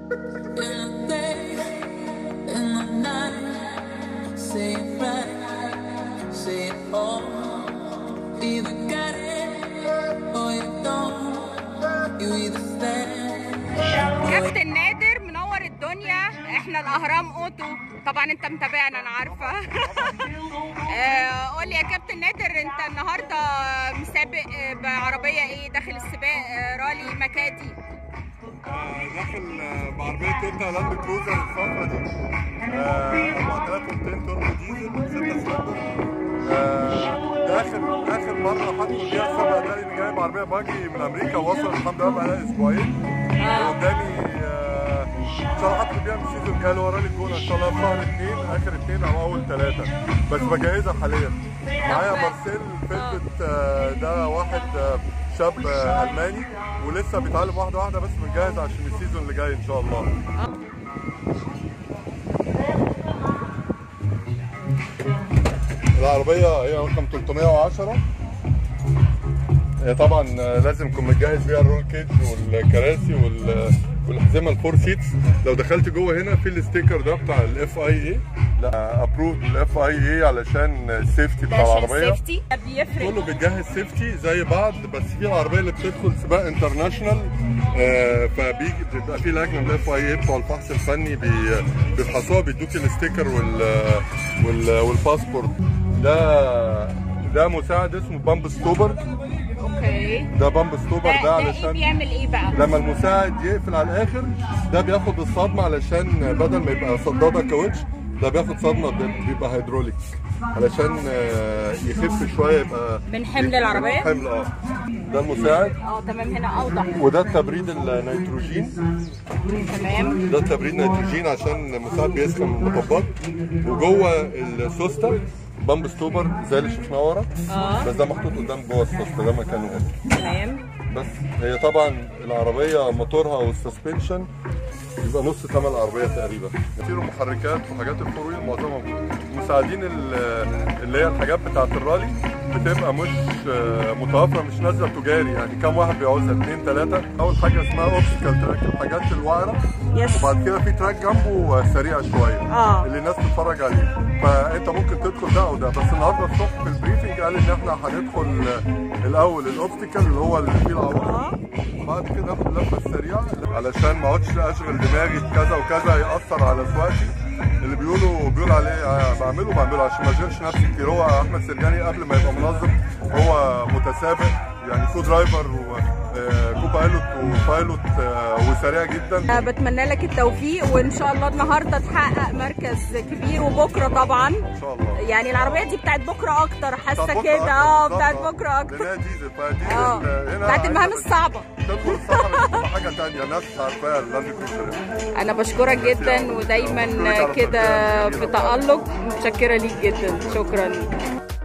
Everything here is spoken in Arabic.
كابتن نادر منور الدنيا. احنا الاهرام اوتو، طبعا انت متابعنا انا عارفه. قول لي يا كابتن نادر، انت النهارده مسابق بعربيه ايه؟ داخل السباق رالي مكادي؟ داخل بعربيه تويوتا لاند كروزر الصفرا دي 4200 توربو ديزل 6 سلندر. ده اخر مره حطوا فيها السبق ده، اللي جايب عربيه باجي من امريكا، وصل الحمد لله بقى اسبوعين. قدامي ان شاء الله حطوا بيها من السيزون الجاي اللي هو رالي الجونه ان شاء الله في شهر 2 اخر 2 او اول 3، بس بجهزها حاليا. معايا مارسيل فيلبت، ده واحد شاب الماني ولسه بيتعلم واحده واحده، بس بنجهز عشان السيزون اللي جاي ان شاء الله. العربيه هي رقم 310. هي طبعا لازم تكون متجهز بيها الرول كيج والكراسي والحزمه الفور سيتس. لو دخلت جوه هنا في الستيكر ده بتاع الاف اي اي، لا ابروف الاف اي اي علشان السيفتي بتاع العربيه. السيفتي بيفرق، كله بيتجهز سيفتي زي بعض، بس في العربيه اللي بتدخل سباق انترناشونال بيبقى في لجنه من الاف اي اي بتوع الفحص الفني بيفحصوها، بيدوك الستيكر والباسبورت. ده مساعد اسمه بامب ستوبر. اوكي، ده بامب ستوبر ده علشان بيعمل ايه بقى؟ لما المساعد يقفل على الاخر ده بياخد الصدمه، علشان بدل ما يبقى صداده كاوتش ده بياخد صدمه بيبقى هيدروليك علشان يخف شويه، يبقى من حمل العربيه. حمل ده المساعد. تمام، هنا اوضح. وده التبريد النيتروجين. تمام، ده التبريد النيتروجين عشان المساعد بيسخن من المطبات. وجوه السوسته بامب ستوبر زي اللي شفناه ورا، بس ده محطوط قدام جوه السوسته، ده مكانه هنا. تمام. بس هي طبعا العربيه موتورها والسسبنشن يبقى نص ثمن العربيه تقريبا. كتير محركات وحاجات الفور ويل معظمها مساعدين، اللي هي الحاجات بتاعت الرالي بتبقى مش متوفره، مش نازله تجاري، يعني كم واحد بيعوزها 2 3. اول حاجه اسمها اوبستكل تراك، الحاجات الوعره، وبعد كده في تراك جنبه سريع شويه اللي الناس تتفرج عليه، فانت ممكن تدخل ده او ده. بس النهارده الصبح في البريفنج قال ان احنا هندخل الاول الاوبستكل اللي هو اللي فيه العوار، وبعد كده ناخد اللفه السريعه علشان ما اقعدش اشغل دماغي بكذا وكذا ياثر على سواقتي. اللي بيقول عليه بعمله عشان ما اشغلش نفسي كتير. هو احمد سرجاني قبل ما يبقى منظم هو متسابق، يعني كو درايفر وكو بايلوت وبايلوت وسريع جدا. بتمنى لك التوفيق، وان شاء الله النهارده تحقق مركز كبير، وبكره طبعا ان شاء الله. يعني العربيه دي بتاعت بكره اكتر، حاسه كده بتاعت بكره اكتر. لانها ديزل، فديزل بتاعت المهام الصعبه. تدخل الصحراء حاجه ثانيه، الناس عارفاها اللاند كروزر. انا بشكرك جدا، ودايما كده في تألق. متشكره ليك جدا، شكرا.